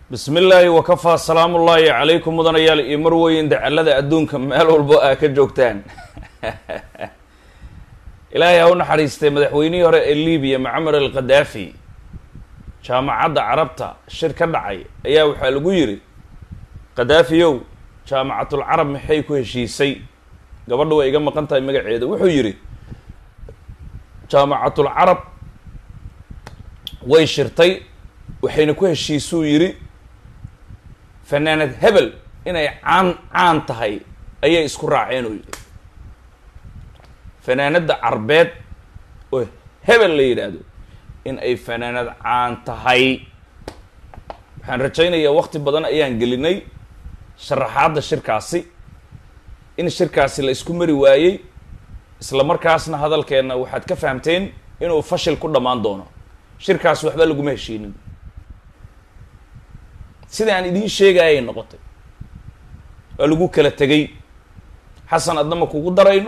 بسم الله وكفى سلام الله عليكم مدن يال إمروين دعلة أدونك مال والبقى كجوكتان إلهي هون حريستي مدحويني هراء الليبيا معمر القدافي جامعة عربتا شركة دعي أيها وحالقويري قدافي يو جامعة العرب محيكو هشيسي قبل دوا إيقام مقانتا مقعيدا وحويري جامعة العرب ويشرتي وحينكو هشيسو يري فنانة هبل إنay caan tahay ayay isku raaceen oo yiri fanaanada carbeed oo hebel la yiraahdo in ay fanaanad caan tahay waxaan rajaynayaa waqti badan ayaan gelinay sharaxaadda shirkaasi in shirkaasi la isku mari waayay isla markaasna hadalkeena waxaad ka fahamteen inuu fashil ku dhamaan doono shirkaasi waxba lagu heshiinin sida aan idin sheegayay noqotay waa lagu kala tagay xasan adama kugu darayno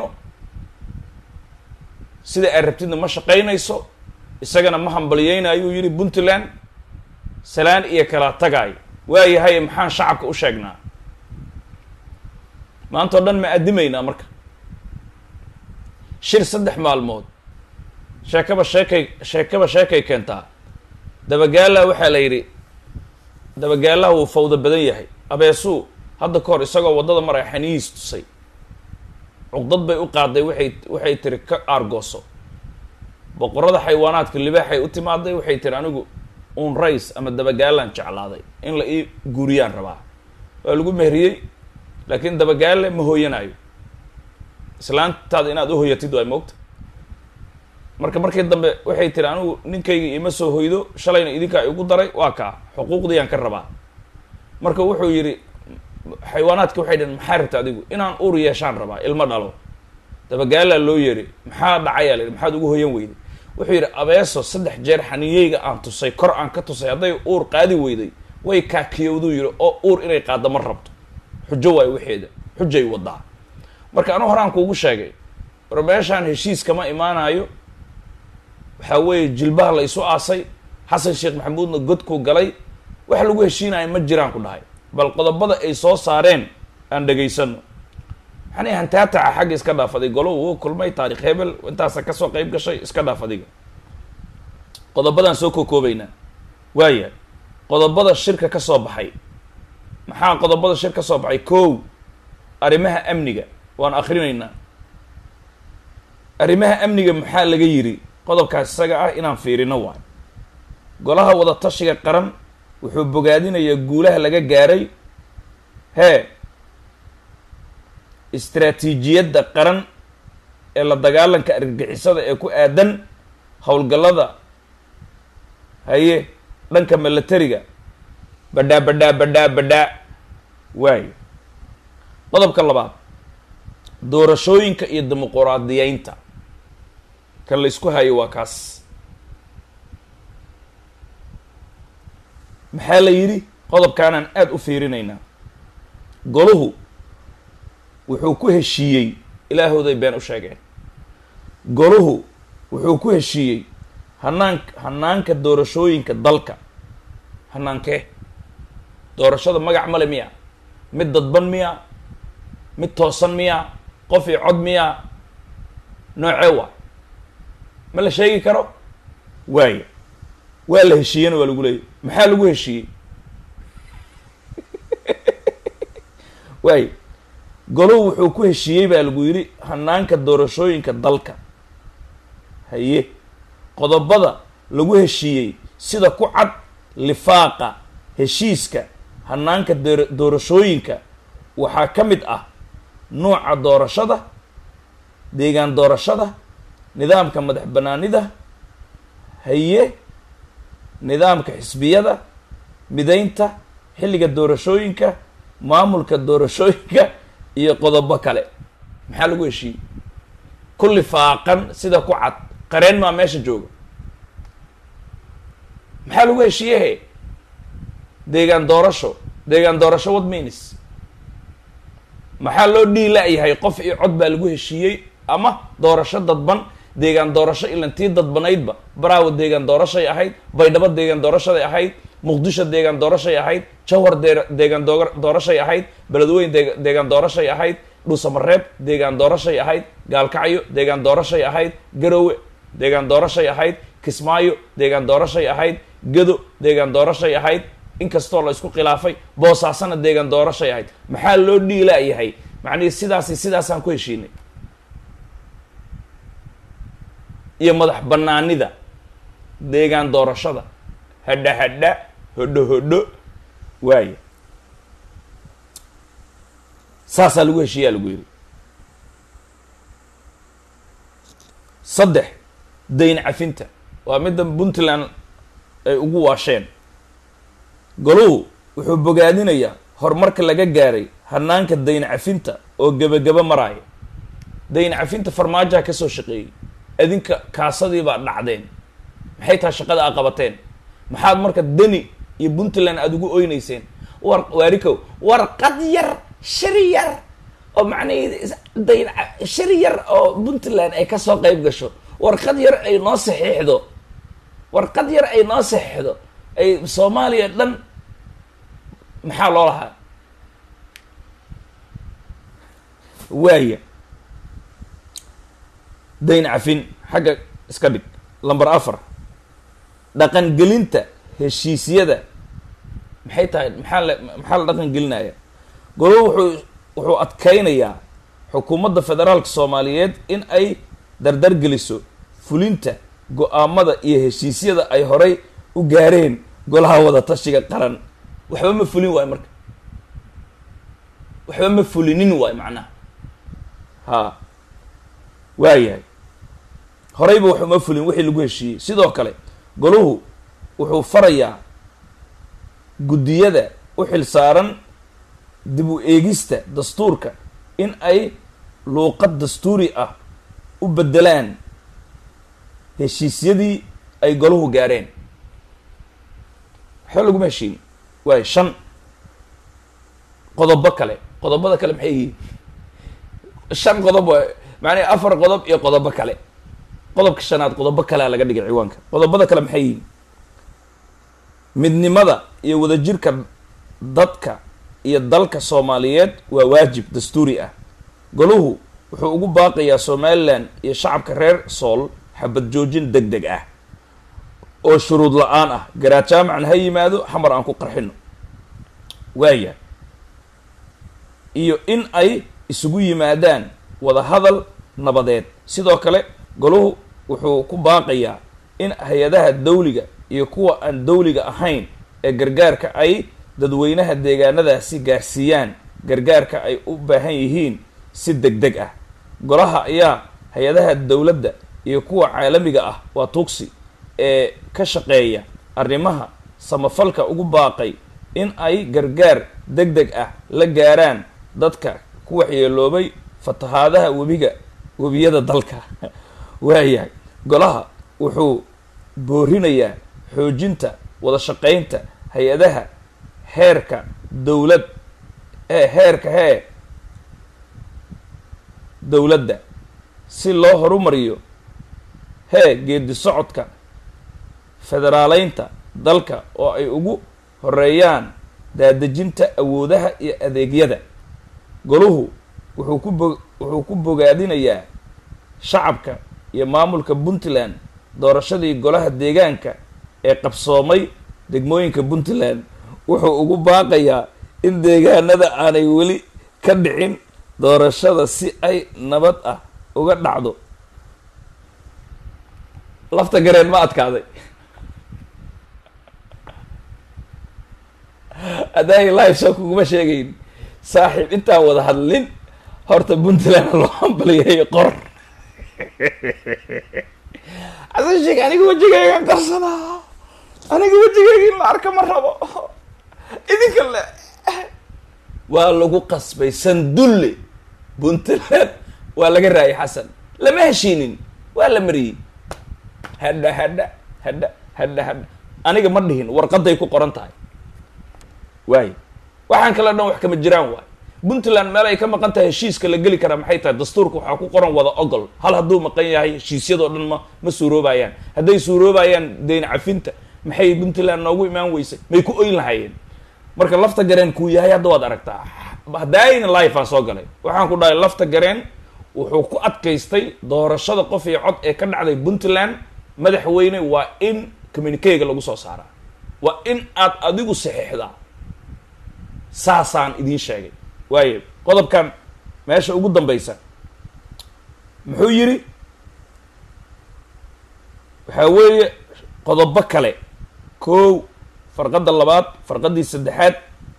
sida ay rabtidna ma shaqaynayso isagana ma hambaliyaynayo yiri Puntland salaan iyo kala tagay waayahay maxaan shacabka u sheegnaa maanta dhan ma adimayna marka shir saddex maalmood sheekaba sheekay keenta dabagaala waxa la yiri dabagaalaha uu fawda badan yahay abeesu hadda ka hor isagoo wadada maray xaniis tusay cuqdad bay u qaaday waxay tiri ka argooso boqorada xayawaanaadka libaaxay u timaaday waxay tiri anigu rays ama dabagaalan jeclaaday in la ii guuriyaan rabaa waa lagu mehriyay laakiin dabagaale ma hooyanayo islaantaada inaad u hooyatid way moogta markii dambe waxay tiri anigu ninkayga ima soo hoydo shalayna idinka ay ugu daray waa ka xuquuqdii aan ka rabaa marka wuxuu yiri xayawaanaadka waxay dheen maxaa rabtaa adigu inaan uur yeeshaan rabaa ilmo dhalo dabagaala loo yiri maxaa dhacay leeyahay maxaad ugu hooyan weyday wuxuu yiri abeeso saddex jeer xaniyeyga aan tusay kor aan ka tusay haday uur qaadi weyday way ka kiyowdu yiri oo uur inay qaado ma rabto xujo way waxeeda xujay wadaa marka anu horaan kuugu sheegay meeshaan heshiis kama imaanayo waxa weeye jilbaha la isu aasay xasan sheekh maxamuudna godku galay wax lagu heshiinayo ma jiraan ku dhahay bal qodobada ay soo saareen aan dhageysano xani hantaata xaq iska dhaafaday golo uu kulmay taariikh hebel intaas ka soo qayb gashay iska dhaafadiga qodobadan soo koobayna waaya qodobada shirka ka soo baxay maxaa qodobada shirka soo baxay koow arimaha amniga waan akhrinayna arimaha amniga maxaa laga yiri qodobkaas isaga ah inaan fiirino waa golaha wada tashiga qaran wuxuu bogaadinayaa guulaha laga gaaray istiraatiijiyadda qaran ee la dagaalanka argagixisada ee ku aadan howlgallada dhanka militariga badhaa waayo qodobka labaad doorashooyinka iyo dimuqraadiyeynta kan la isku hayo waa kaas maxaa la yiri qodobkaanaan aad u fiirinaynaa goluhu wuxuu ku heshiiyey ilaahooday been u sheegeen goluhu wuxuu ku heshiiyey hanaanka doorashooyinka dalka hanaankee doorashada magac male miya mid dadban miya mid toosan miya qof iyo cod miya noocee waa ma la sheegi karo waaya waa la heshiiyena waa lagu leeyahy maxaa lagu heshiiyey waaya goluhu wuxuu ku heshiiyey baa lagu yidhi hanaanka doorashooyinka dalka qodobada lagu heshiiyey sida ku cad lifaaqa heshiiska hanaanka doorashooyinka waxaa ka mid ah nuuca doorashada deegaan doorashada nidaamka madax banaanida nidaamka xisbiyada midaynta xilliga doorashooyinka maamulka doorashooyinka iyo qodobo kale maxaa lagu heshiiyey kulli faaqan sida ku cad qareen maa meesha jooga maxaa lagu heshiiyey deegaan doorasho what means maxaa loo dhiilaayahay qof iyo cod baa lagu heshiiyey ama doorasho dadban deegaan doorasho ilantii dadbanaydba baraawo deegaan doorashay ahayd baydhabo deegaan doorashaday ahayd muqdisho deegaan doorashay ahayd, jawhar deegaan doorashay ahayd, beledweyn deegaan doorashay ahayd, dhuusamareeb deegaan doorashay ahayd, gaalkacyo deegaan doorashay ahayd, garowe deegaan doorashay ahayd, kismaayo deegaan doorashay ahayd, gedo deegaan doorashay ahayd, inkastoo la isku khilaafay, boosaasana deegaan doorashay ahayd. maxaa loo dhiilaayahay? macnihii sidaasaan ku heshiinay, iyo madax banaanida deegaan doorashada, hadha hodho waaye saasaa lagu heshiiyaa lagu yidhi. 3 dayn cafinta waa midda puntland ay ugu waasheen. goluhu wuxuu bogaadinayaa horumarka laga gaaray hanaanka dayn cafinta oo gebagaba maraya. dayn cafinta farmaajaha ka soo shaqeeyey, adinka kaasadii baa dhacdeen. maxay tahay shaqada aa qabateen? maxaad marka deni iyo puntland aada ugu oynayseen? waarikow warqad yar shari yar oo macnaheed dayn shari yar oo puntland ay kasoo qayb gasho, warqad yar ay noo saxiixdo, warqad yar ay noo saxiixdo ay soomaaliya dhan maxaa loo lahaa? waaya dayn cafin xagga iska dhig. lamber 4 dhaqan gelinta heshiisyada maxay tahay? maxaa la dhaqan gelinaya? golo wuxuu adkeynayaa xukuumadda federaalka soomaaliyeed in ay dardar geliso fulinta go-aamada iyo heshiisyada ay horay u gaareen golaha wada tashiga qaran. waxba ma fulin waayo marka, waxba ma fulinin waayo macnaha. ha waayahay, horeyba waxuma fulin wixii lagu heshiiyey. sidoo kale goluhu wuxuu farayaa guddiyada u xil saaran dib u eegista dastuurka in ay luuqad dastuuri ah u bedelaan heshiisyadii ay goluhu gaareen. waxba laguma heshiin waayo. 5 qodobo kale. qodobada kale maxay yihiin? 5 qodob waay macnaha 4 qodob iyo qodobo kale. qodobka 5aad qodobo kalea laga dhigay ciwaanka. qodobada kale maxay yihiin? midnimada iyo wadajirka dadka iyo dalka soomaaliyeed waa waajib dastuuri ah. goluhu wuxuu ugu baaqayaa somalilan iyo shacabka reer sool xabad joojin deg deg ah oo shuruud la-aan ah. garaad jaamacan ha yimaado, xamar aan ku qarxino. waaya iyo in ay isugu yimaadaan wada hadal nabadeed. sidoo kale goluhu wuxuu ku baaqayaa in hay-adaha dawliga iyo kuwa aan dawliga ahayn ee gargaarka ay dadweynaha deegaanadaasi gaarsiiyaan gargaarka ay u baahan yihiin si deg deg ah. golaha ayaa hay-adaha dowladda iyo kuwa caalamiga ah waa tuugsi ee ka shaqeeya arrimaha samafalka ugu baaqay in ay gargaar deg deg ah la gaaraan dadka ku waxyeeloobay fatahaadaha webiyada dalka. waayahay, golaha wuxuu boorinayaa xoojinta wada shaqeynta hay-adaha heerka dowlad dowladda si loo horumariyo geedi socodka federaaleynta dalka oo ay ugu horeeyaan daadejinta awoodaha iyo adeegyada. goluhu wuxuu ku bogaadinayaa shacabka iyo maamulka puntland doorashadii golaha deegaanka ee qabsoomay degmooyinka puntland. wuxuu ugu baaqayaa in deegaanada aanay weli ka dhicin doorashada si ay nabad ah uga dhacdo. lafta gareen ma adkaaday? haddaay live soo kuguma sheegayn saaxiib intaan wada hadlin horta puntland loo hambaliyay qor. xasan sheekh aniga wejigaygan qarsanaa, aniga wejigayga in la arka ma rabo, idinka le waa lagu qasbay. sandulle puntland waa laga raayay xasan, lama heshiinin, waa la mariyey. hadha aniga ma dhihin, warqaday ku qoran tahay. waayo waxaan kale dhan wax kama jiraan waay. puntland meel ay ka maqan tahay heshiiska la geli karaa maxay tahay? dastuurka waxaa ku qoran wada ogol. hal hadduu maqan yahay heshiisyadoo dhan ma suuroobayaan. hadday suuroobayaan dayn cafinta maxay puntland noogu imaan weysay may ku oyn lahaayeen marka lafta gareen kuu yahay hadda waad aragtaa haddaayna life aan soo galay waxaan ku dhahay lafta gareen wuxuu ku adkaystay doorashada qof iyo cod ee ka dhacday puntland madaxweyne waa in communicega lagu soo saaraa waa in aad adigu saxiixdaa saasaan idiin sheegay waayo qodobkan meesha ugu dambaysa muxuu yidhi waxaa weeye qodobo kale kow farqadda labaad farqaddii saddexaad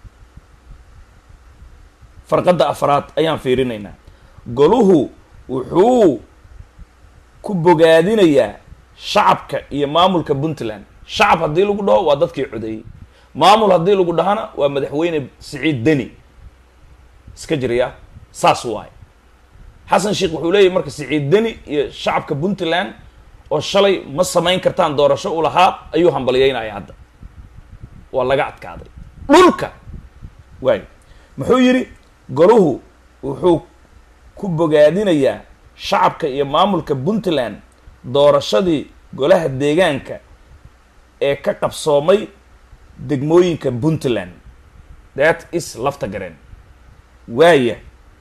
farqadda afraad ayaan fiirinaynaa goluhu wuxuu ku bogaadinayaa shacabka iyo maamulka puntland shacab haddii lagu dhaho waa dadkii codeeyey maamul haddii lagu dhahana waa madaxweyne siciid deni iska jiraya saas waaye xasan sheekh wuxuu leeyahy marka siciid deni iyo shacabka puntland oo shalay ma samayn kartaan doorasho u lahaa ayuu hambalyeynaya hadda waa laga adkaaday dhulka waayo muxuu yidhi goluhu wuxuu ku bogaadinayaa shacabka iyo maamulka puntland doorashadii golaha deegaanka ee ka qabsoomay degmooyinka puntland that is lafta gareen waaya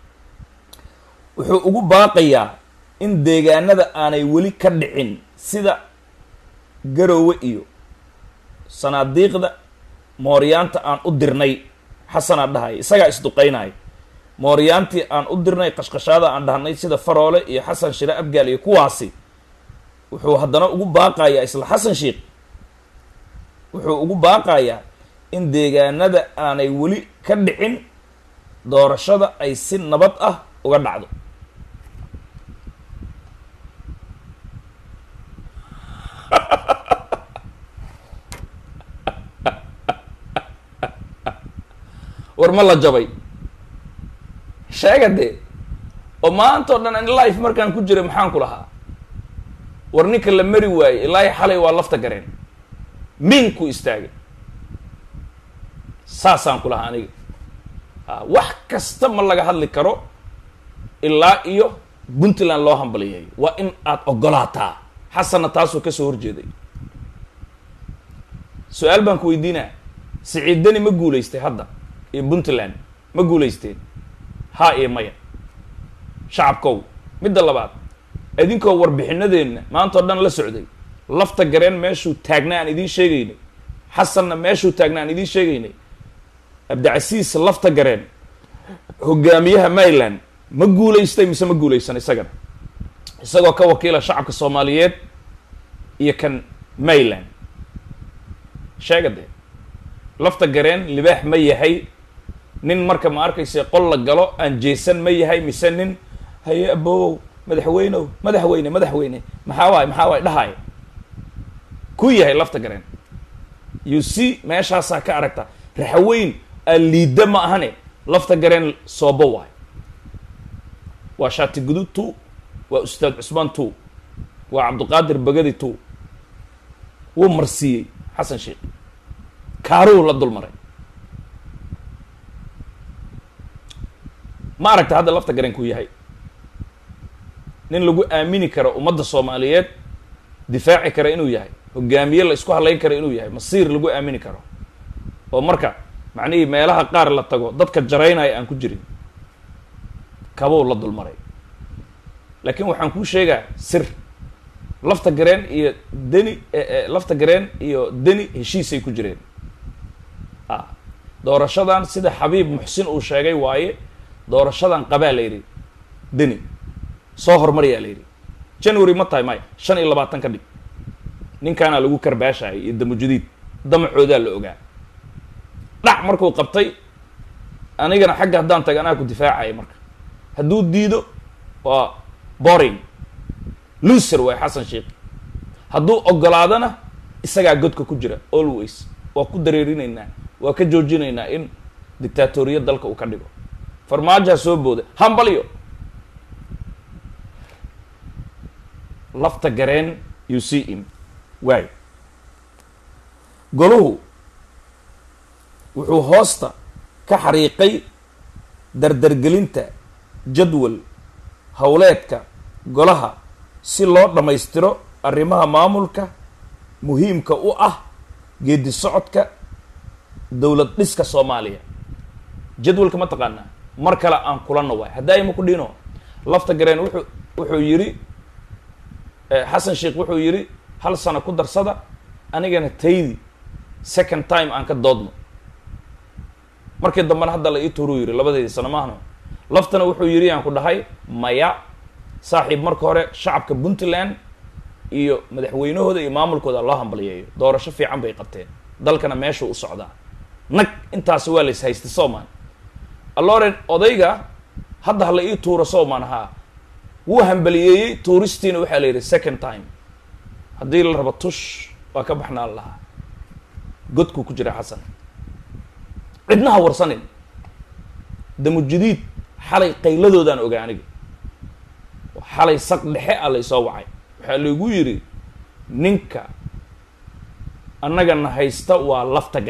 wuxuu ugu baaqayaa in deegaanada aanay weli ka dhicin sida garoowe iyo sanaadiiqda mooryaanta aan u dirnay xasanaa dhahay isagaa isduqaynaya mooryaantii aan u dirnay qashqashaada aan dhahnay sida faroole iyo xasan shire abgaal iyo kuwaasi wuxuu haddana ugu baaqayaa isla xasan sheekh wuxuu ugu baaqayaa in deegaanada aanay weli ka dhicin doorashada ay si nabad ah uga dhacdo war ma la jabay sheega dee oo maanta o dhan an life markaan ku jiray maxaan ku lahaa war ninka la mari waayey ilaahi xalay waa lafta gareen minku istaagay saasaan ku lahaa aniga wax kasta ma laga hadli karo ilaa iyo puntland loo hambaliyayo waa in aad ogolaataa xasanna taasuu kasoo horjeeday su-aal baan ku weydiinaa siciid deni ma guulaystay hadda iyo puntland ma guulaysteen haa iyo maya shacabkow midda labaad idinkoo warbixinadeenna maanta o dhan la socday lafta gareen meeshuu taagna aan idiin sheegaynay xasanna meeshuu taagna aan idiin sheegaynay abdicasiis lafta gareen hogaamiyaha maryland ma guulaystay mise ma guulaysan isagana isagoo ka wakiila shacabka soomaaliyeed iyo kan maryland sheega dee lafta gareen libaax ma yahay nin marka ma arkaysa qol la galo aan jeesan ma yahay mise nin haye abowow madaxweyneow madaxweyne maxaa waay dhahaay ku yahay lafta gareen you see meeshaasaa ka aragta raxaweyn aan liida ma ahane lafta gareen soobo waay waa shaati gudud two waa ustaad cusmaan two waa cabdiqaadir bagadi two wuu marsiiyey xasan sheekh kaaruu la dul maray ma aragta hadda lafta gareen ku yahay nin lagu aamini karo ummadda soomaaliyeed difaaci kara inuu yahay hogaamiye la isku halayn kara inuu yahay masiir lagu aamini karo oo marka macnihii meelaha qaar la tago dadka jaraynaya aan ku jirin kabuu la dulmaray laakiin waxaan kuu sheegaa sir lafta gareen iyo deni lafta gareen iyo deni heshiisay ku jireen doorashadan sida xabiib muxsin uu sheegay waaye doorashadan qabaa la yidhi deni soo hormariyaa la yidhi january ma tahay maya 25 ka dhig ninkaana lagu karbaashayay iyo damujudiid damacoodaa la ogaa dhac markuu qabtay anigana xagga haddaan taga anaa ku difaacaya marka hadduu diido waa boring loser waay xasan sheekh hadduu ogolaadana isagaa godka ku jira always waa ku dareerinaynaa waa ka joojinaynaa in dictatoriyad dalka uu ka dhigo farmaajoha soo booda hambalyo lafta gareen you see him waayo goluhu wuxuu hoosta ka xariiqay dardargelinta jadwal howleedka golaha si loo dhammaystiro arrimaha maamulka muhiimka u ah geedi socodka dowlad dhiska Soomaaliya jadwalka ma taqaana mar kale aan kulano waay haday ma ku dhino lafta gareen wuxuu yiri Xasan Sheikh wuxuu yiri hal sano ku darsada anigana taydi second time aan ka doodno markii dambana hadda la ii tuuru yiri labadeedii sano maahno laftana wuxuu yiri aan ku dhahay maya saaxiib marka hore shacabka Puntland iyo madaxweynahooda iyo maamulkooda loo hambaliyeeyo doorasho fiican bay qabteen dalkana meesha u socdaa nag intaas waa la is haystay Soomaan alloren odayga hadda la ii tuuro Soomaan ha wuu hambaliyeeyay tuuristiina waxa la yiri second time haddii la rabo tush waa ka baxnaa laha godku ku jira Xasan cidnaha warsanin damu jadiid xalay qayladoodan ogaaniga xalay saq dhexe alla soo wacay waxa lagu yiri ninka annagana haysta waa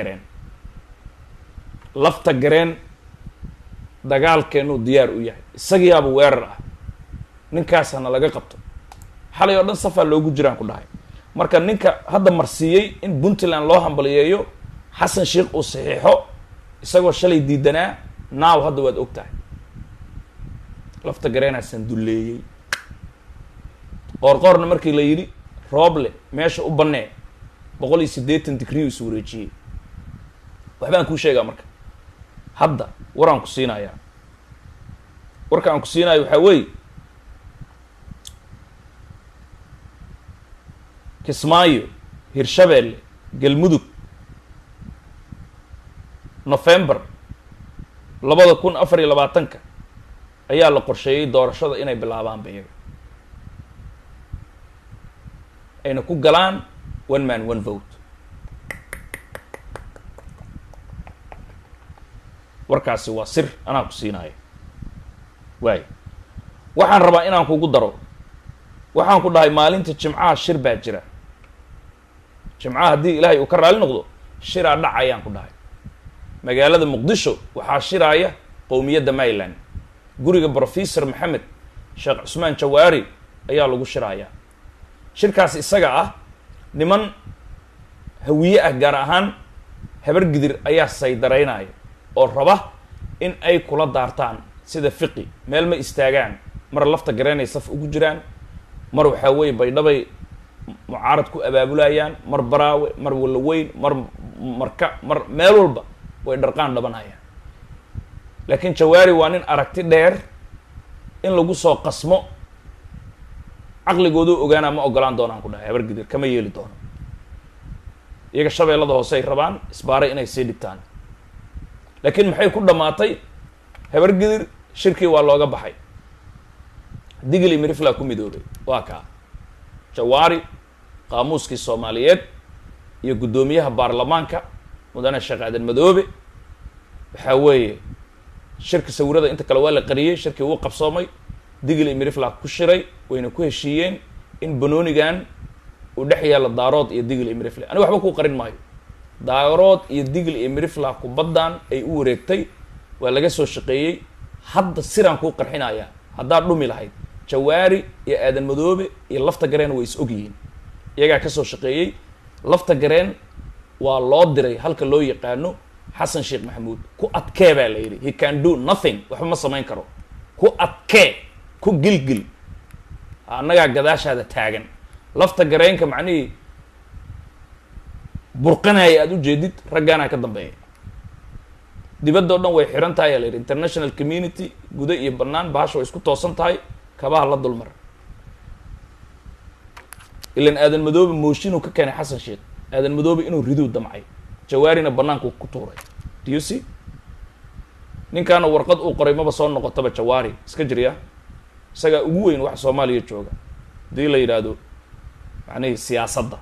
lafta gareen dagaalkeenu diyaar u yahay isagiyaaba weerar ah ninkaasna laga qabto xalay oo dhan safar loogu jiraan ku dhahay marka ninka hadda marsiiyay in Puntland loo hambaliyeeyo Xasan Sheikh uu saxiixo isagoo shalay diidanaa naaw hadda waad ogtahay lafta gareena sanduleeyay qorqorna markii la yiri rooble meesha u banee 180 degree isu wareejiyay waxbaan ku sheegaa marka hadda waraan ku siinayaa warka aan ku siinayo waxa weey Kismaayo Hirshabelle Galmudug November 2024 ayaa la qorsheeyay doorashada inay bilaabaan bayaga ayna ku galaan one man one vote warkaasi waa sir anaa ku siinayo waay waxaan rabaa inaan kugu daro waxaan ku dhahay maalinta jimcaha shir baa jira jimcaha haddii ilaahay uu ka raali noqdo shiraa dhacayaan ku dhahay magaalada Muqdisho waxaa shiraaya qowmiyadda Maryland guriga Professor Maxamed Sheekh Cusmaan Jawaari ayaa lagu shiraaya shirkaas isaga ah niman hawiye ah gaar ahaan habar gidir ayaa saydareynaya oo raba in ay kula daartaan sida fiqi meel ma istaagaan mar lafta gareenay saf ugu jiraan mar waxa weey baydhabay mucaarad ku abaabulayaan mar baraawe mar wala weyn marka mar meel walba way dharqaan dhabanayaan laakiin Jawaari waa nin aragti dheer in lagu soo qasmo aqligoodu ogaana ma ogolaan doonaan ku dhahay habar gidir kama yeeli doono iyaga shabeellada hoose ay rabaan isbaaray inay sii dhigtaan laakiin maxay ku dhamaatay habar gidir shirkii waa looga baxay digli mirifla ku midoobay waa ka Jawaari qaamuuskii Soomaaliyeed iyo gudoomiyaha baarlamaanka mudane Sheekh Aadan Madoobe waxa weeye shirka sawirada inta kale waa la qariyay shirkii uu qabsoomay digli mirifla ku shiray wayna ku heshiiyeen in banoonigan uu dhex yaalo daarood iyo digli mirifla ani waxba ku qarin maayo daarood iyo digli mirifla ku badan ay u wareegtay waa laga soo shaqeeyay hadda siraan ku qarxinaya hadda dhumi lahayd Jawaari iyo Aadan Madoobe iyo lafta gareen way is ogyihiin iyaga ka soo shaqeeyay lafta gareen waa loo diray halka loo yaqaano Xasan Sheikh Maxamuud ku adkee baa la yiri he can do nothing waxba ma sameyn karo ku adkee ku gilgil annaga gadaashaada taagan lafta gareenka macnii burqanay aad u jeedid ragaana ka dambeeyay dibadda oo dhan way xiran tahay la yiri international community guda iyo banaan baasho way isku toosan tahay kabaha la dulmar ilan Aadan Madoobe mooshin ka keenay Xasan Sheikh Aadan Madoobe inuu rido damcay Jawaarina banaanku ku tuuray do you see ninkaana warqad uu qoray maba soo noqotaba Jawaari iska jiriya isaga ugu weyn wax Soomaaliya jooga dii la yiraahdo macnaheedu siyaasadda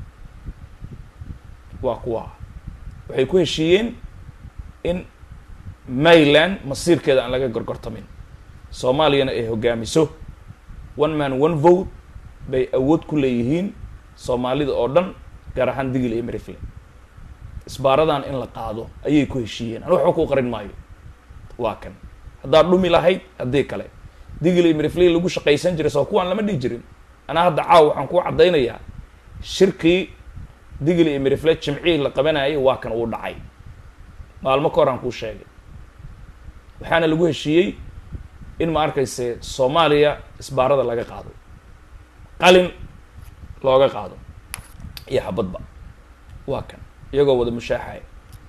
waa kuwa waxay ku heshiiyeen in Maryland masiirkeeda aan laga gorgortamin Soomaaliyana ay hogaamiso one man one vote bay awood ku leeyihiin Soomaalida oo dhan gaar ahaan digil iyo mirifle isbaaradan in la qaado ayay ku heshiiyeen aan wax ku qarin maayo waa kan hadda dhumi lahayd hadii kale digil iyo mirifle lagu shaqaysan jiray soo kuwan lama dhigi jirin ana hadda caaw waxaan ku cadeynayaa shirkii digli iyo mirifle jimcihii la qabanayay waa kan uu dhacay maalmo ka hor aan kuu sheegay waxaana lagu heshiiyey in ma arkayse soomaaliya isbaarada laga qaado qalin looga qaado iyo xabadba waa kan iyagoo wada mushaaxaya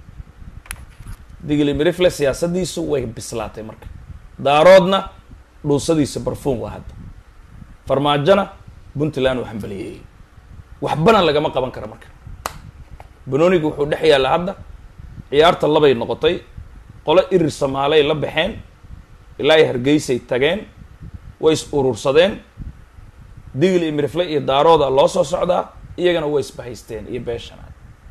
digli mirifle siyaasadiisu way bislaatay marka daaroodna dhuusadiisa barfuum waa hadda farmaajona puntland uu hambaliyeeyey waxbana lagama qaban karo marka banooniga wuxuu dhex yaalla hadda ciyaarta labay noqotay qolo irir somaaley la baxeen ilaa ay hargeysay tageen way is urursadeen digli iyo mirifle iyo daarooda loo soo socdaa iyagana way isbahaysteen iyo beeshana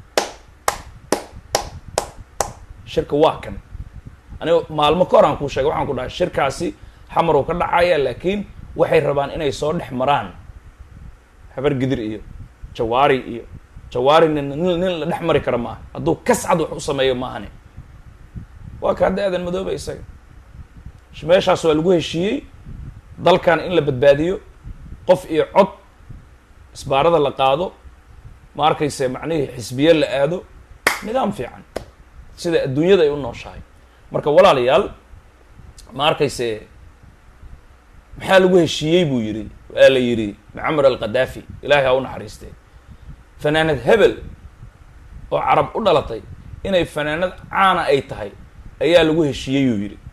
shirka waa kan aniga maalmo ka hor aan kuu sheegay waxaan ku dhahay shirkaasi xamar uu ka dhacaya laakiin waxay rabaan inay soo dhex maraan habar gidir iyo jawaari iyo jawaari nin la dhex mari kara maaha hadduu kascad wax u sameeyo maahane waa ka hadda aadan madooba isaga meeshaas waa lagu heshiiyey dalkan in la badbaadiyo qof iyo cod isbaarada la qaado ma arkayse macnihii xisbiye la aado nidaam fiican sida adduunyada ay u nooshahay marka walaalayaal ma arkayse maxaa lagu heshiiyey buu yidhi waa la yidhi mucamar alqadaafi ilaahay ha u naxariistee fanaanad hebel oo carab u dhalatay inay fanaanad caana ay tahay ayaa lagu heshiiyey uu yidhi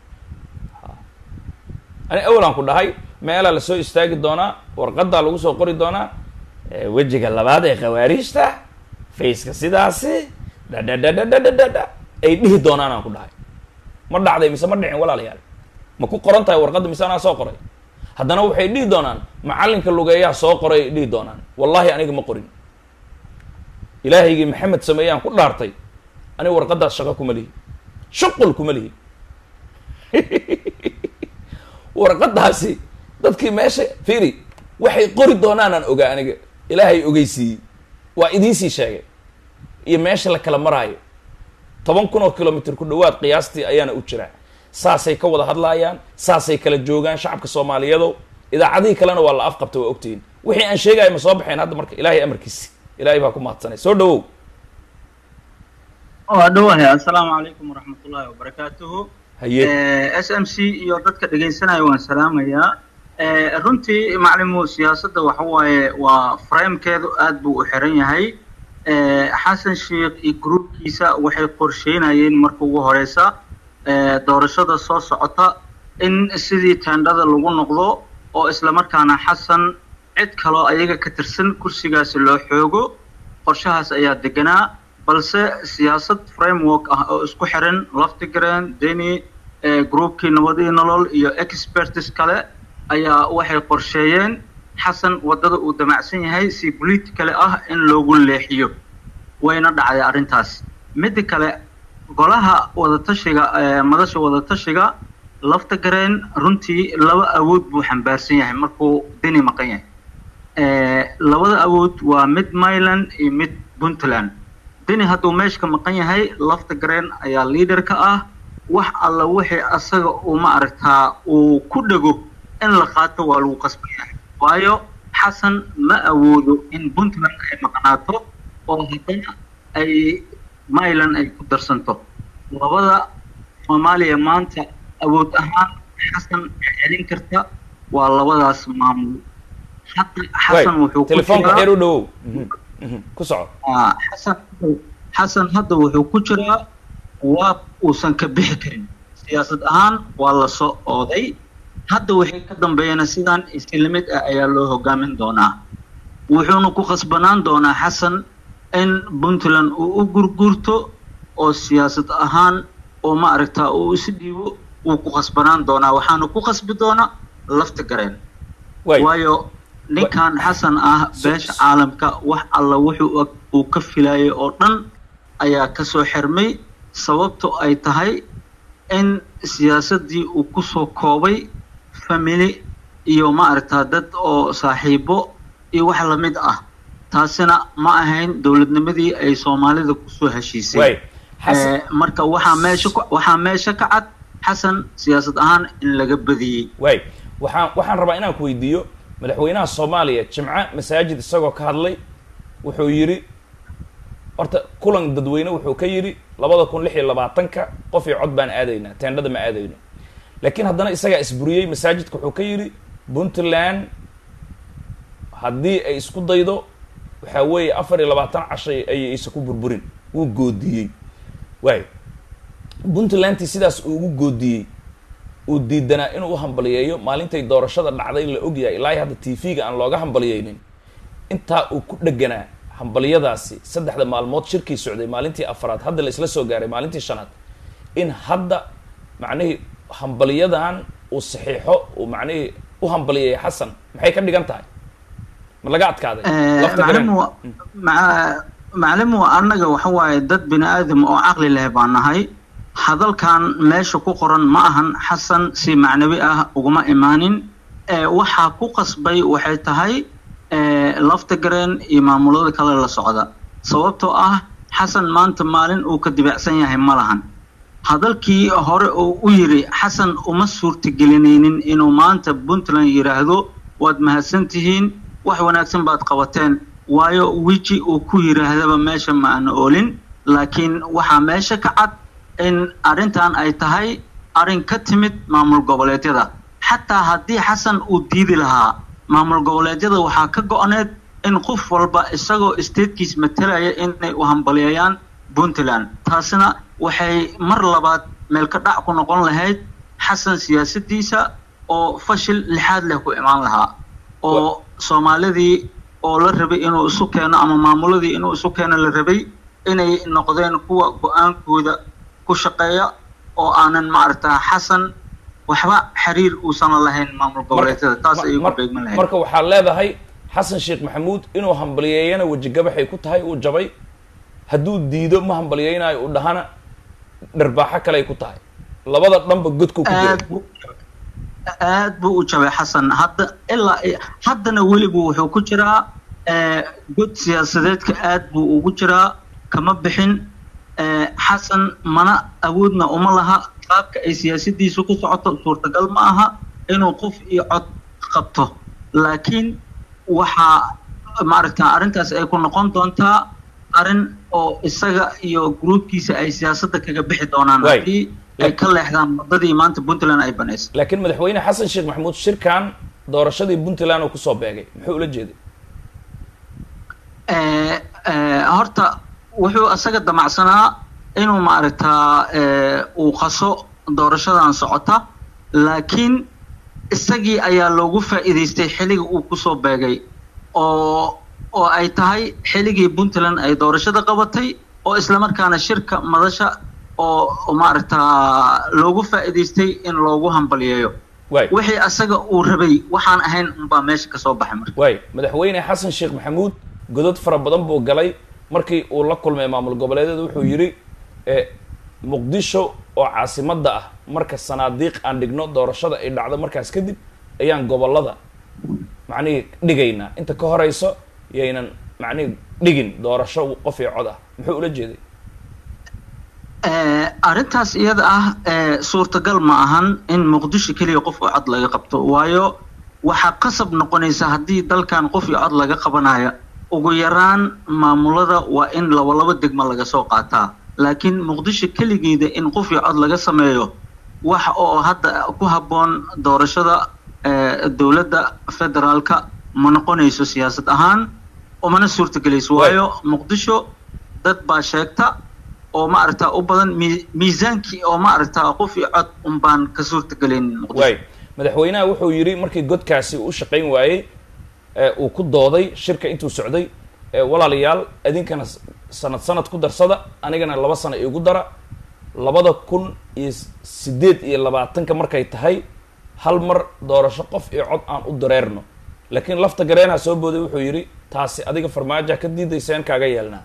ani awalan ku dhahay meelaa lasoo istaagi doonaa warqadaa lagu soo qori doonaa wejiga labaad ee khawaariijta faceka sidaasi dhadhadhadhadhadhadha ay dhihi doonaan aan ku dhahay ma dhacday mise ma dhicin walaalayaal ma ku qoran tahay warqadda mise anaa soo qoray haddana waxay dhihi doonaan macallinka lugeeyaha soo qoray ay dhihi doonaan wallahi aniga ma qorin ilaahaygii maxamed sameeyaan ku dhaartay aniga warqaddaas shaqo kuma lihi shuqul kuma lihi warqadaasi dadkii meesha fiiri waxay qori doonaanaan ogaa aniga ilaahay ogeysiiyey waa idiinsii sheegay iyo meesha la kala maraayo 10,000 oo kilomitr ku dhawaad qiyaastii ayaana u jiraa saasay ka wada hadlaayaan saasay kala joogaan shacabka soomaaliyeedo idaacadihii kalena waa la afqabta waa ogtihiin wixii aan sheegaya ma soo baxeen hadda marka ilaahay amarkiisi ilaahay baa ku mahadsanay soo dhawow dhawahay assalaamu calaykum waraxmatullaahi wabarakaatuhu SMC iyo dadka dhegaysanaya waan salaamayaa runtii maclimu siyaasadda waxa waaye waa framekeedu aad buu u xiran yahay xasan sheekh iyo groupkiisa waxay qorsheynayeen marka ugu horeysa doorashada soo socota in sidii teendhada lagu noqdo oo isla markaana xasan cid kaloo ayaga ka tirsan kursigaasi loo xoogo qorshahaas ayaa deganaa balse siyaasad framework ah oo isku xiran laftigreen deni groupkii nabadii nolol iyo experts kale ayaa waxay qorsheeyeen xasan wadada uu damacsan yahay si politically ah in loogu leexiyo wayna dhacday arrintaas mid kale golaha wadatashiga madasha wadatashiga laftigreen runtii laba awood buu xambaarsan yahay markuu deni maqan yahay labada awood waa mid Mainland iyo mid Puntland deni hadduu meeshka maqan yahay laftigreen ayaa leader ka ah wax alla wixii asaga uu ma aragtaa uu ku dhago in la qaato waa lagu qasbayaa waayo xasan ma awoodo in Puntland ay maqnaato oo haddana ay Mainland ay ku darsanto labada Soomaaliya maanta awood ahaan xasan celin karta waa labadaas maamul xasan wuxuu ku telefoonka xeer u dhow ku soco xasan hadda wuxuu ku jiraa waa uusan ka bixi karin siyaasad ahaan waa la soo ooday hadda wixii ka dambeeyana sidaan islamid ah ayaa loo hogaamin doonaa wuxuuna ku khasbanaan doonaa xasan in Puntland uu u gurgurto oo siyaasad ahaan oo ma aragtaa uu is dhiibo uu ku khasbanaan doonaa waxaana ku khasbi doonaa laftigreen waayo ninkan xasan ah beesha caalamka wax alla wuxuu uu ka filayay oo dhan ayaa ka soo xirmay sababto ay tahay in siyaasadii uu ku soo koobay family iyo ma aragtaa dad oo saaxiibo iyo wax la mid ah taasina ma ahayn dawladnimadii ay Soomaalida ku soo heshiisay marka waxaa meesha ka cad xasan siyaasad ahaan in laga badiyay waxaan rabaa inaan ku weydiiyo madaxweynaha Soomaaliya jimca masaajid isagoo ka hadlay wuxuu yiri horta kulan dadweyne wuxuu ka yidhi 2026 qof iyo cod baan aadaynaa teendhada ma aadayno laakiin haddana isagaa isburiyey masaajidka wuxuu ka yidhi Puntland haddii ay isku daydo waxaa weeye 24 cashay ayay isa ku burburin wuu goodiyey waay Puntland sidaas ugu goodiyey uu diidanaa inuu hambaliyeeyo maalintay doorashada dhacday la ogyahay ilaa hadda TV-ga aan looga hambaliyeynin intaa uu ku dhaganaa hambaliyadaasi saddexda maalmood shirkii socday maalintii afraad hadda la isla soo gaaray maalintii shanaad in hadda macnaheedu hambaliyadan uu saxiixo uu macnaheedu u hambaliyay Xasan maxay ka dhigan tahay ma laga adkaaday macallin anaga waxa waaye dad bini aadam oo aqli leh baan nahay hadalkan meesha ku qoran ma ahan Xasan si macnawi ah uguma imaanin waxa ku qasbay waxay tahay lafta gareen iyo maamulada kale la socda sababtoo ah Xasan maanta maalin uu ka dibacsan yahay malahan hadalkii hore oo u yiri Xasan uma suurtagelinaynin inuu maanta Puntland yiraahdo waad mahadsantihiin wax wanaagsan baad qabateen waayo wiji uu ku yiraahdaba meesha ma aan oolin laakiin waxa meesha ka cad in arintan ay tahay arin ka timid maamul goboleedyada xataa haddii Xasan uu diidi lahaa maamul goboleedyada waxaa ka go'aneed in qof walba isagoo statekiis matalaya inay u hambaliyayaan Puntland taasina waxay mar labaad meel ka dhac ku noqon lahayd Xasan siyaasadiisa oo fashil lixaad leh ku imaan lahaa oo Soomaalidii oo la rabay inuu isu keeno ama maamuladii inuu isu keeno la rabay inay noqdeen kuwa go'aankooda ku shaqeeya oo aanan maarta Xasan waxba xiriir uu san lahayn maamul goboleedyada taas ay ku beegman lahayd marka waxa leedahay Xasan Sheekh Maxamuud inuu hambaliyeeyana wajigabaxay ku tahay uu jabay hadduu diido ma hambaliyeynayo u dhahana dharbaaxa kale ay ku tahay labada dhanba godku ku jira aad buu u jabay Xasan hadda ilaa haddana weliba wuxuu ku jiraa god siyaasadeedka aad buu ugu jiraa kama bixin Xasan mana awoodna uma laha qaabka ay siyaasadiisu ku socoto suurtagal ma aha inuu qof iyo cod qabto laakiin waxa maaragta arintaas ay ku noqon doontaa arin oo isaga iyo groupkiisa ay siyaasadda kaga bixi doonaan hadii ay ka leexdaan wadadii maanta Puntland ay banaysay laakiin madaxweyne Xasan Sheekh Maxamuud shirkan doorashadii Puntland uu ku soo beegay muxuu ula jeeday horta wuxuu asaga damacsanaa inuu maaragta uu qaso doorashadan socota laakiin isagii ayaa loogu faa'iideystay xilliga uu ku soo beegay oo ay tahay xilligii Puntland ay doorashada qabatay oo isla markaana shirka madasha oo maaragta loogu faa'iideystay in loogu hambaliyeeyo wixii asaga uu rabay waxaan ahayn unba meesha ka soo baxay marka madaxweyne Xasan Sheekh Maxamuud godad fara badan buu galay markii uu la kulmay maamul goboleedyada wuxuu yiri Muqdisho oo caasimadda ah marka sanaadiiq aan dhigno doorashada ay dhacdo markaas kadib ayaan gobolada macni dhigayna inta ka horeyso yaynan macni dhigin doorasho qof iyo cod ah muxuu ula jeeday arintaas iyada ah suurtagal ma ahan in Muqdisho kaliya qof oo cod laga qabto waayo waxa qasab noqonaysa haddii dalkan qof iyo cod laga qabanayo ugu yaraan maamulada waa in laba degmo laga soo qaataa laakiin Muqdisho kaligeeda in qof iyo cod laga sameeyo wax oo hadda ku haboon doorashada dawladda federaalka ma noqonayso siyaasad ahaan oo mana suurtagelayso waayo Muqdisho dad baa sheegta oo maaragta u badan miisaankii oo maaragta qof iyo cod baan ka suurtagelayn madaxweynaha wuxuu yiri markii godkaasi u shaqeyn waayay uu ku dooday shirka intuu socday walaalayaal idinkana sanad ku darsada anigana 2 sano igu dara 2028 markay tahay hal mar doorasho qof iyo cod aan u dareerno laakiin lafta gareena soo booday wuxuu yiri taasi adiga farmaajo ka diidaysaan kaaga yeelnaa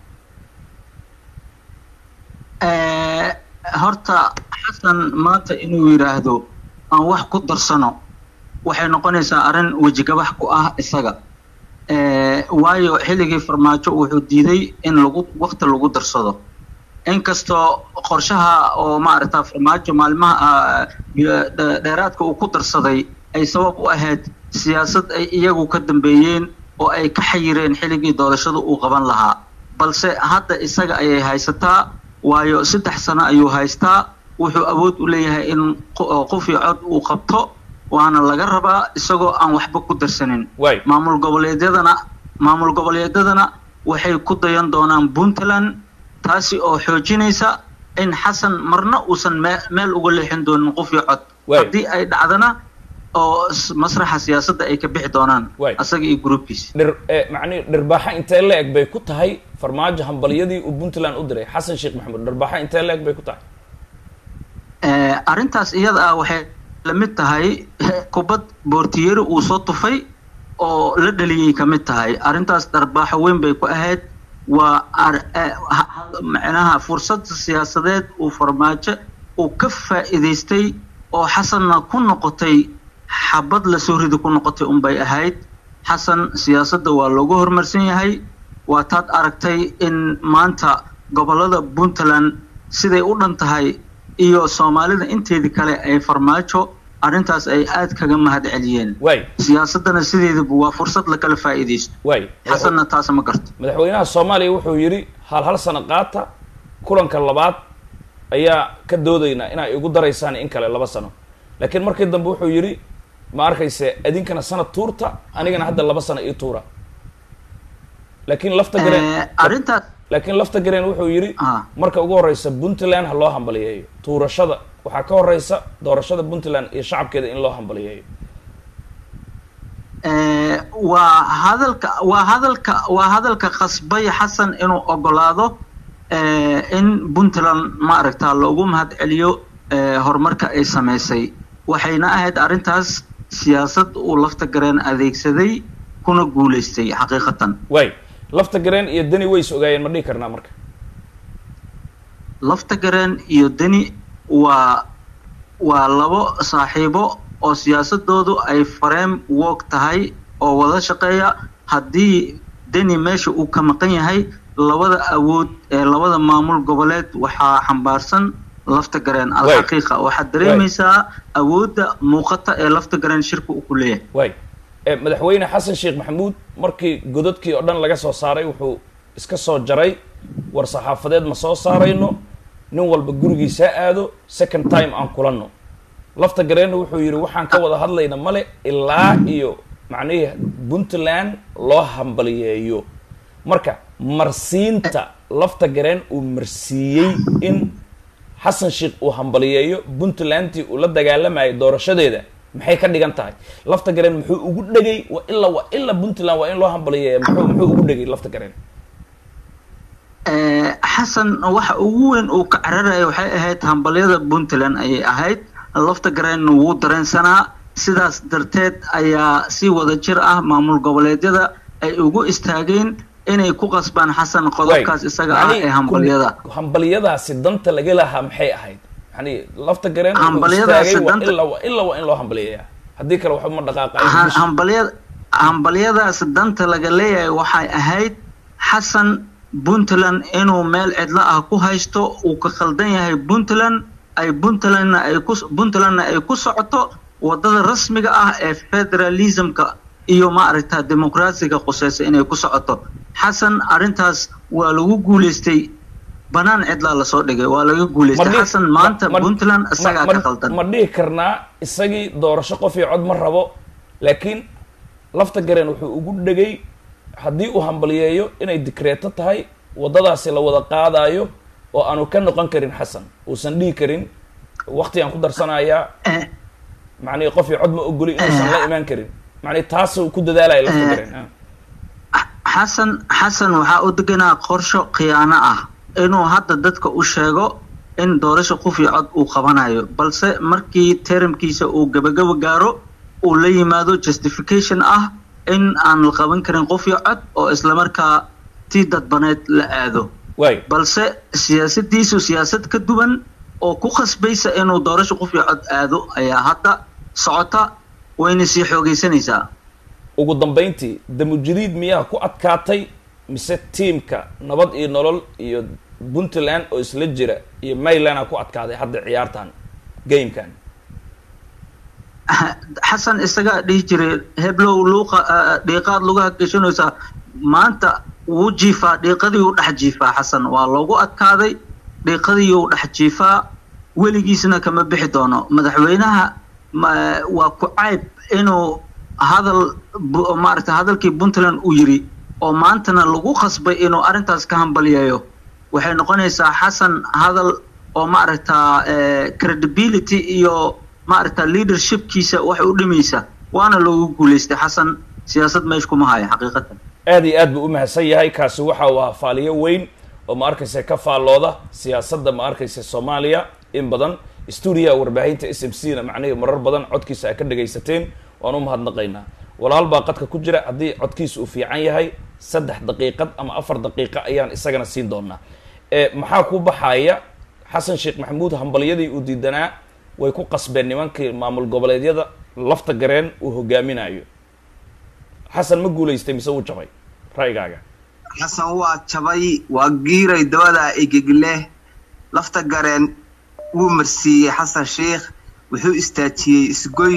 horta Xasan maanta inuu yiraahdo aan wax ku darsano waxay noqonaysaa arin wajigabax ku ah isaga waayo xilligii farmaajo wuxuu diiday in waqti lagu darsado inkastoo qorshaha oo maaragta farmaajo maalmaha dheeraadka uu ku darsaday ay sabab u ahayd siyaasad ay iyagu ka dambeeyeen oo ay ka xayireen xilligii doorashada uu qaban lahaa balse hadda isaga ayay haysataa waayo 3 sano ayuu haystaa wuxuu awood u leeyahay in qof iyo cod uu qabto waana laga rabaa isagoo aan waxba ku darsanin maamul goboleedyadana waxay ku dayan doonaan Puntland taasi oo xoojinaysa in Xasan marna uusan meel uga leexin doonin qof iyo cod hadii ay dhacdana oo masraxa siyaasadda ay ka bixi doonaan asaga iyo groupkiisa macni dhirbaaxa intee leeg bay ku tahay farmaajo hambaliyadii uu Puntland u diray Xasan Sheekh Maxamuud dhirbaaxa intee leeg bay ku tahay arintaas iyada ah waxay la mid tahay kubad boortiyeeri uu soo tufay oo la dhaliyay ka mid tahay arintaas dhirbaaxa weyn bay ku ahayd waa macnaha fursad siyaasadeed uu farmaajo uu ka faa'iideystay oo Xasanna ku noqotay xabad la soo rido ku noqotay bay ahayd Xasan siyaasadda waa loogu hormarsan yahay waa taad aragtay in maanta gobolada Puntland siday u dhan tahay iyo Soomaalida inteedii kale ay farmaajo arintaas ay aad kaga mahad celiyeen siyaasadana sideedaba waa fursad la kala faa'iideysto Xasanna taas ma garto madaxweynaha Soomaaliya wuxuu yiri hal sano qaata kulanka labaad ayaa ka doodayna inay ugu dareysaan in kale 2 sano laakiin markii dambe wuxuu yiri ma arkayse adinkana sanad tuurta anigana hadda 2 sano ii tuura laakiin lafta gareen wuxuu yiri marka ugu horeysa Puntland ha loo hambaliyeeyo tuurashada waxa ka horeysa doorashada Puntland iyo shacabkeeda in loo hambaliyeeyo waa hadalka qasbay Xasan inuu ogolaado in Puntland ma aragtaa loogu mahad celiyo horumarka ay sameysay waxayna ahayd arintaas siyaasad uu lafta gareen adeegsaday kuna guuleystay xaqiiqatan lafta gareen iyo dani way ogaayeen ma dhigi karnaa marka lafta gareen iyo dani waa labo saaxiibo oo siyaasadoodu ay framework tahay oo wada shaqeeya haddii dani meesha uu ka maqan yahay labada awood ee labada maamul goboleed waxaa xambaarsan lafta gareen alxaqiiqa waxaad dareemaysaa awoodda muuqata ee lafta gareen shirku uu ku leeyahay madaxweyne Xasan Sheekh Maxamuud markii godadkii oo dhan laga soo saaray wuxuu iska soo jaray war saxaafadeed ma soo saarayno nin walba gurigiisa aado second time aan kulanno lafta gareen wuxuu yiri waxaan ka wada hadlayna male ilaa iyo macnaheedu Puntland loo hambaliyeeyo marka marsiinta lafta gareen uu marsiiyay in Xasan Sheekh uu hambaliyeeyo Puntland uu la dagaalamay doorashadeeda maxay ka dhigan tahay lafta gareen muxuu ugu dhagay waa illa Puntland waa in loo hambaliyeeyo muxuu ugu dhagay lafta gareen Xasan waxa ugu weyn uu ka cararay waxay ahayd hambaliyada Puntland ayay ahayd lafta gareen wuu dareensanaa sidaas darteed ayaa si wada jir ah maamul goboleedyada ay ugu istaageen inay ku qasbaan Xasan qodobkaas isaga ah ee hambaliyadaasi danta laga lahaa maxay ahayd yani lafta gareen hambaliyadaasi danta illa waa in loo hambaliyeeyaa haddii kale waxa ma dhaqaaqay hambaliyadaas danta laga leeyahay waxay ahayd Xasan Puntland inuu meel cidla ah ku haysto uu ka khaldan yahay Puntlandna ay ku socoto wadada rasmiga ah ee federalismka iyo ma aragtaa dimuqraasiga qosaysa inay ku socoto Xasan arintaas waa lagu guuleystay banaan cidla la soo dhigay waa laga guuleystay Xasan maanta Puntland isaga ka khaldan ma dhigi karnaa isagii doorasho qof iyo cod ma rabo laakiin lafta gareen wuxuu ugu dhagay haddii uu hambaliyeeyo inay dikreeto tahay wadadaasi la wada qaadayo oo aanu ka noqon karin Xasan uusan dhigi karin waqti aan ku darsanayaa macnaheedu qof iyo cod ma ogoli inuusan la imaan karin macnaheedu taas uu ku dadaalay lafta gareen Xasan waxa uu deganaa qorsho khiyaano ah inuu hadda dadka u sheego in doorasho qof iyo cod uu qabanayo balse markii termkiisa uu gabagaba gaaro uu la yimaado justification ah in aan la qaban karin qof iyo cod oo isla markaa tii dadbaneed la aado balse siyaasadiisu siyaasad ka duwan oo ku khasbaysa inuu doorasho qof iyo cod aado ayaa hadda socota wayna sii xoogaysanaysaa ugu dambeyntii damujadiid miyaa ku adkaatay mise tiimka nabad iyo nolol iyo Puntland oo isla jira iyo Mayland ku adkaaday hadda ciyaartan gamekan Xasan isaga dhigi jiray heblow luuqa dhiiqaad lugaha gashanaysa maanta wuu jiifaa dhiiqadii uu dhex jiifaa xasan waa loogu adkaaday dhiiqadii uu dhex jiifaa weligiisna kama bixi doono madaxweynaha waa ku cayb inuu maaragtay hadalkii Puntland uu yiri oo maantana lagu khasbay inuu arintaas ka hambaliyeeyo waxay noqonaysaa xasan hadal oo maaragtay credibility iyo maaragtay leadershipkiisa wax u dhimaysa waana loogu guuleystay xasan siyaasad meesh kuma hayo xaqiiqatan aad iyo aad buu u mahadsan yahay kaasi waxa uu faaliyo weyn oo ma arkaysa ka faalooda siyaasadda ma arkaysa Soomaaliya in badan studio warbaahinta SMC na macnaheedu marar badan codkiisa ay ka dhageysateen waan u mahadnaqaynaa walaal baa qadka ku jira haddii codkiisa uu fiican yahay 3 daqiiqad ama 4 daqiiqo ayaan isagana siin doonaa maxaa ku baxaya xasan sheekh maxamuud hambaliyadii uu diidanaa way ku qasbeen nimankii maamul goboleedyada lafta gareen uu hogaaminayo xasan ma guuleystay mise uu jabay raygaaga xasan waa jabay waa giiray dawada igigle lafta gareen wuu marsiiyey xasan sheekh wuxuu istaajiyey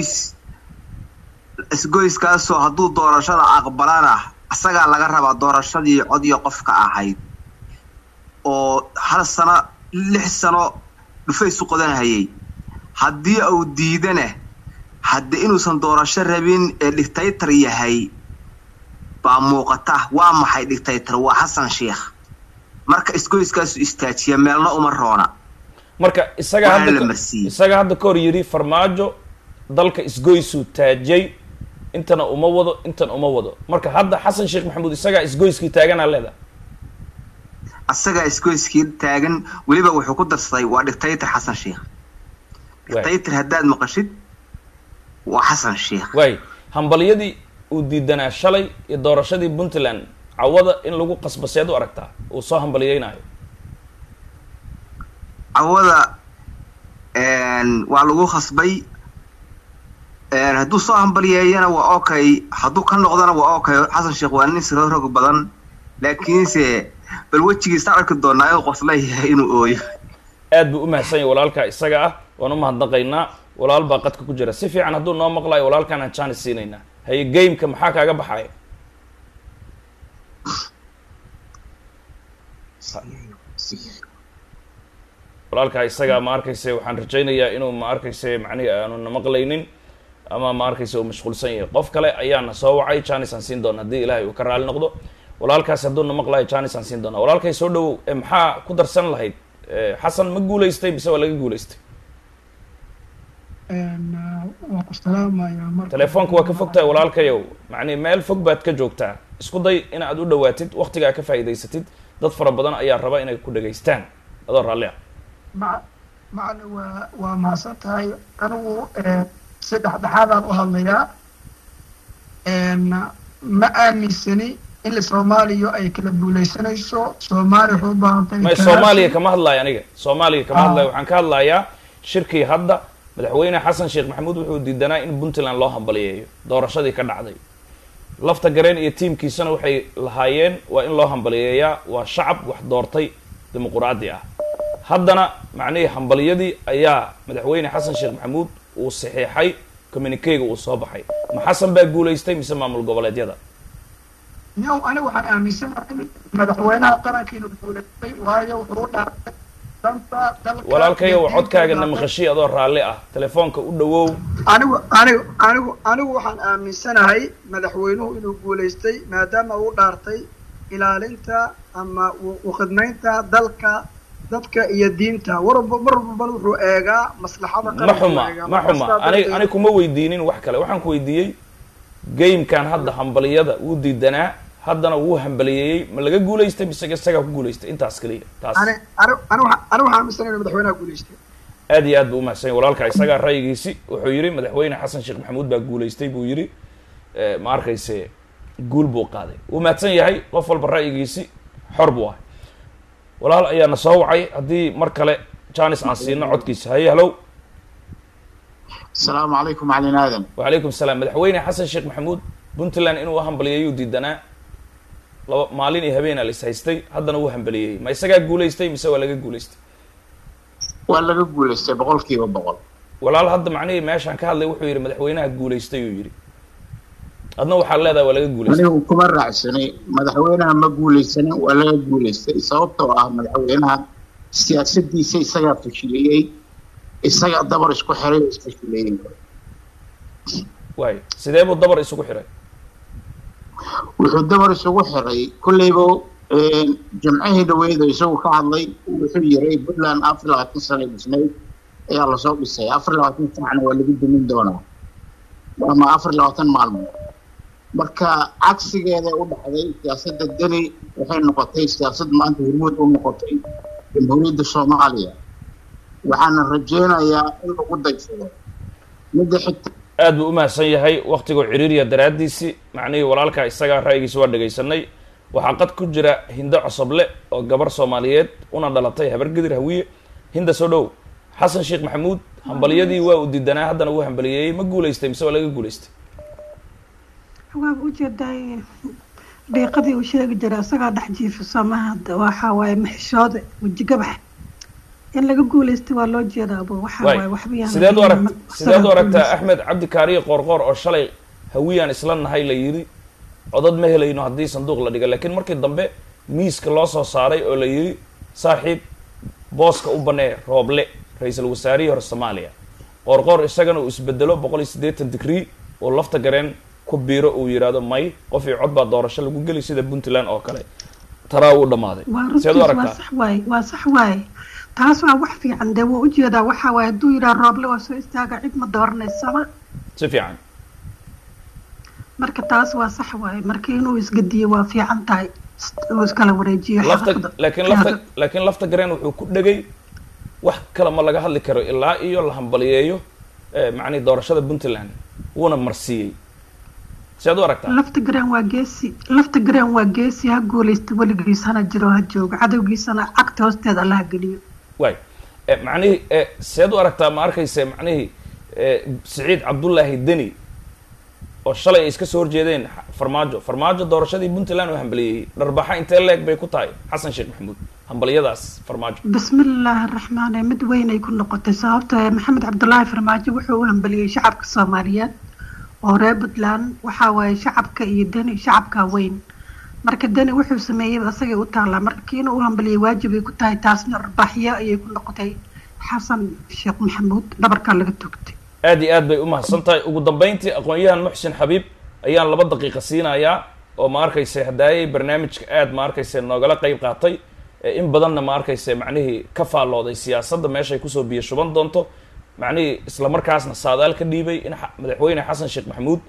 isgoyskaasoo hadduu doorashada aqbalana asagaa laga rabaa doorashadii cod iyo qofka ahayd oo hal sano 6 sano dhufaysu qodanayay haddii uu diidana haddii inuusan doorasho rabin ee dictator yahay baa muuqata waa maxay dictator waa xasan sheekh marka isgoyskaasu istaajiya meelna uma roona marka isaga hadda ka hor yiri farmaajo dalka isgoysu taajay intana uma wado marka hadda xasan sheekh maxamuud isaga isgoyskii taagan leeda asaga isgoyskii taagan waliba wuxuu ku darsaday waa dictator xasan sheekh dictator haddaad maqashid waa xasan sheekh way hambaliyadii uu diidanaa shalay iyo doorashadii Puntland cawada in lagu qasbaseed u aragtaa uu soo hambaliyeynayo cawada waa lagu khasbay hadduu soo hambaliyeeyana waa okay hadduu ka noqdana waa okay xasan sheekh waa nin soo rog badan laakiinse bal wajigiisa arki doonaa qoslay inuu ooyo aad buu u mahadsan yahay walaalka isaga ah waan u mahadnaqaynaa walaal baa qadka ku jira si fiican hadduu noo maqlayo walaalkan aan chance siinayna hay gameka maxaa kaaga baxay walaalka isaga ma arkayse waxaan rajaynayaa inuu ma arkayse macnaheedu aanu na maqlaynin ama ma arkayse uu mashquulsan yahay qof kale ayaana soo wacay chance aan siin doona haddii ilaahay uu ka raali noqdo walaalkaas hadduu na maqlayo chance aan siin doona walaalkay soo dhawow maxaa ku darsan lahayd xasan ma guuleystay mise waa laga guuleystay telefoonka waa ka fogtahay walaalkayow macnii meel fog baad ka joogtaa isku day in aad u dhawaatid waqtigaa ka faa'iidaysatid dad fara badan ayaa raba inay ku dhageystaan adoo raalli ah macna waa mahadsan tahay anigu si dhexdhexaadaan u hadlayaa ma aaminsani in Soomaaliya ay kala guuleysanayso Soomaaliya wuxuu u baahan tahay Soomaaliya kama hadlayo aniga Soomaaliya kama hadlayo waxaan ka hadlayaa shirkii hadda madaxweyne xasan sheekh maxamuud wuxuu diidanaa in Puntland loo hambaliyeeyo doorashadii ka dhacday lafta gareen iyo tiimkiisana waxay lahaayeen waa in loo hambaliyeeyaa waa shacab wax doortay dimuqraadi ah haddana macnaheedu hambaliyadii ayaa madaxweyne xasan sheekh maxamuud uu saxiixay communique-ga uu soo baxay ma xasan baa guuleystay mise maamul goboleedyada anigu waxaan aaminsanahay madaxweynaha qaranka inuu guuleystay waayo wuxuu dhaartay danta dalka walaalkayo codkaaga na maqashii adoo raalli ah telefoonka u dhawow anigu waxaan aaminsanahay madaxweynuhu inuu guuleystay maadaama uu dhaartay ilaalinta ama u khidmaynta dalka dadka iyo diinta marwalba wuxuu eegaa maslaxada qaranka ma xuma ani kuma weydiinin wax kale waxaan ku weydiiyey gamekan hadda hambaliyada wuu diidanaa haddana wuu hambaliyeeyey ma laga guuleystay mise isagaa ku guuleystay intaas kaliya taas ani waxaan aaminsanahay madaxweynaha guuleystay aad iyo aad buu u mahadsan yahay walaalka isagaa ra'yigiisi wuxuu yiri madaxweyne xasan sheekh maxamuud baa guuleystay buu yiri ma arkayse guul buu qaaday wuu mahadsan yahay qof walba ra'yigiisi xor buu ahay walaal ayaana soo wacay haddii mar kale jaanis aan siino codkiisa haye halow السلام عليكم علي آدم. وعليكم السلام مدحويني حسن شيخ محمود بنتلان إنه هنبليو ديدنا لو مالين يهبينا لسه هذا نوه هنبليو ما يسقى جوليستي مسوي ولا جوليستي ولا جوليستي بقول كيف بقول ولا هذا معناه ماشي عن كهذا وحوي مدحوينها جوليستي ويجري adna waxaa leedahay waa laga guulaystay anigu kuma raacsanay madaxweynaha ma guulaysanin waa laga guulaystay sababtoo ah madaxweynaha siyaasadiisa isagaa fashiliyey isagaa dabar isku xiray oo isfashiliyey waay sidee buu dabar isugu xiray wuxuu dabar isugu xiray kulleyba jimcihii dhaweyd oo isagu ka hadlay wuxuu yiray Puntland 24 sano dhisnayd ayaa lasoo dhisay 24 sano waa lagu dumin doonaa ama 24 maalmood marka cagsigeeda u dhacday siyaasadda dani waxay noqotay siyaasad maanta hormuud u noqotay jamhuuriyadda Soomaaliya waxaana rajeynayaa in lagu daysado midda xigta aad buu u mahadsan yahay waqtiga ciriiriya daraadiisi macnihii walaalka isaga ra'yigiisa waa dhageysanay waxaa qad ku jira Hinda Cosoble oo gabar Soomaaliyeed una dhalatay habar gidir hawiye Hinda soo dhow xasan sheekh maxamuud hambaliyadii waa u diidanaa haddana wuu hambaliyay ma guulaystay mise waa laga guulaystay waa u jeeday deeqadii uu sheegi jiray asaga dhax jiifo Soomaaliya waxa way maxshooda wajigabax in laga guulaystay waa loo jeedaa waxa way waxbiyaan sideed u aragtaa Axmed Cabdi Kaariye Qorqor oo shalay hawiyaan isla nahay la yiri codad ma helayno haddii sanduuq la dhigo laakiin markii dambe miiska loo soo saaray oo la yiri saaxiib booska u banee Rooble ra'iisul wasaarihii hore Soomaaliya Qorqor isagana uu isbedelo 180 degree oo lafta gareen ku biiro uu yiraahdo may qof iyo cod baa doorasho lagu gali sida Puntland oo kale taraa uu dhamaaday sideed u aragtaa waa sax waay taas waa wax fiican de wuu u jeedaa waxa way haduu yiraahdo Rooble waa soo istaaga cid ma dooranaysa si fiican marka taas waa sax waay markii inuu isgadiyo waa fiican tahay oo iskala wareejiyo laakiin lafta gareen wuxuu ku dhagay wax kale ma laga hadli karo ilaa iyo la hambaliyeeyo macni doorashada Puntland wuuna marsiiyay sidaad u aragtaa lafta gareen waa geesi ha guulaysta weligiisana jiro ha joogo cadowgiisana cagta hoosteeda Allah geliyo waay macni sidaad u aragtaa ma arkaysa macni Saciid Cabdullaahi Deni oo shalay iska soo horjeedeen farmaajo doorashadii Puntland oo hambaliyay darbaxa intee leeg bay ku tahay xasan sheekh maxamuud hambaliyadaas farmaajo bismillaahir rahmaanir mid weyn ay ku noqotay sababtoo maxamed cabdullaahi farmaajo wuxuu u hambaliyay shacabka Soomaaliyeed oo reer Puntland waxa way shacabka iyo Deni shacabka weyn marka Deni wuxuu sameeyay asaga u taala markii inuu hambaliyay waajib ay ku tahay taasna darbaxyo ay ku noqotay xasan sheekh maxamuud dhabarka laga togtay aad iyo aad bay u mahadsantahay ugu dambeyntii aqoon-yahan Muxsin Xabiib ayaan 2 daqiiqo siinayaa oo ma arkaysa hadaayay barnaamijka aad ma arkaysa noogala qayb qaatay in badanna ma arkaysa macnihii ka faalooday siyaasadda meeshay kusoo biyo shuban doonto macnihii isla markaasna saadaal ka dhiibay in madaxweyne xasan sheekh maxamuud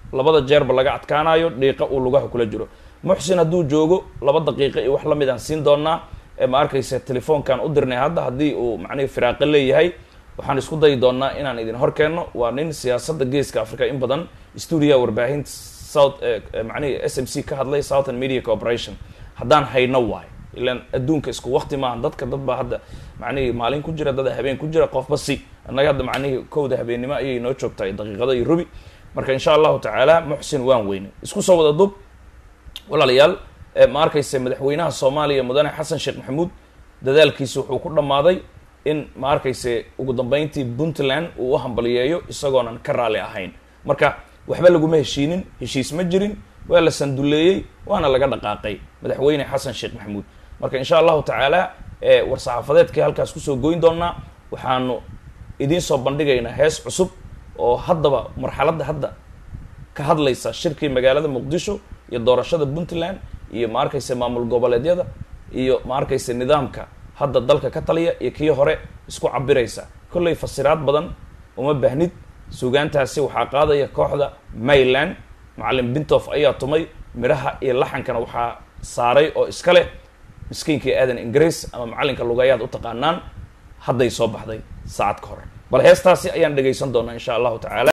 2 jeerba laga adkaanayo dhiiqa uu lugaha kula jiro Muxsin hadduu joogo 2 daqiiqo iyo wax la mid aan siin doonaa ma arkaysa telefoonkan u dirnay hadda haddii uu macnihii firaaqo leeyahay waxaan isku dayi doonaa inaan idin hor keenno waa nin siyaasadda geeska Afrika in badan studio warbaahinta South macnihii SMC ka hadlay Southern Media Corporation haddaan hayno waay ilaan adduunka isku waqti maahan dadka dad baa hadda macnihii maalin ku jira dad habeen ku jira qofba si annaga hadda macnihii kowda habeenimo ayay noo joogtay daqiiqada iyo rubi marka insha Allah ta'ala Muxsin waan weyne isku soo wada dub walaalayaal ma arkaysa madaxweynaha Soomaaliya mudane xasan sheekh maxamuud dadaalkiisu wuxuu ku dhamaaday in ma arkaysa ugu dambeyntii Puntland uu u hambaliyeeyo isagoonan ka raali ahayn marka waxba lagu ma heshiinin heshiis ma jirin waa la sanduleeyay waana laga dhaqaaqay madaxweyne xasan sheekh maxamuud marka insha Allah ta'ala war saxaafadeedkii halkaas ku soo gooyn doonaa waxaanu idin soo bandhigaynaa hees cusub oo haddaba marxaladda hadda ka hadlaysa shirkii magaalada Muqdisho iyo doorashada Puntland iyo ma arkaysa maamul goboleedyada iyo ma arkaysa nidaamka hadda dalka ka taliya iyo kii hore isku cabiraysa kullay fasiraad badan uma baahnid suugaantaasi waxaa qaadaya kooxda Mayland macallin Bintof ayaa tumay miraha iyo laxankana waxaa saaray oo iska leh miskiinkii aadan Ingiriis ama macallinka lugayaad u taqaanaan hadday soo baxday saacad ka hor bal heestaasi ayaan dhageysan doonaa insha Allah ta'ala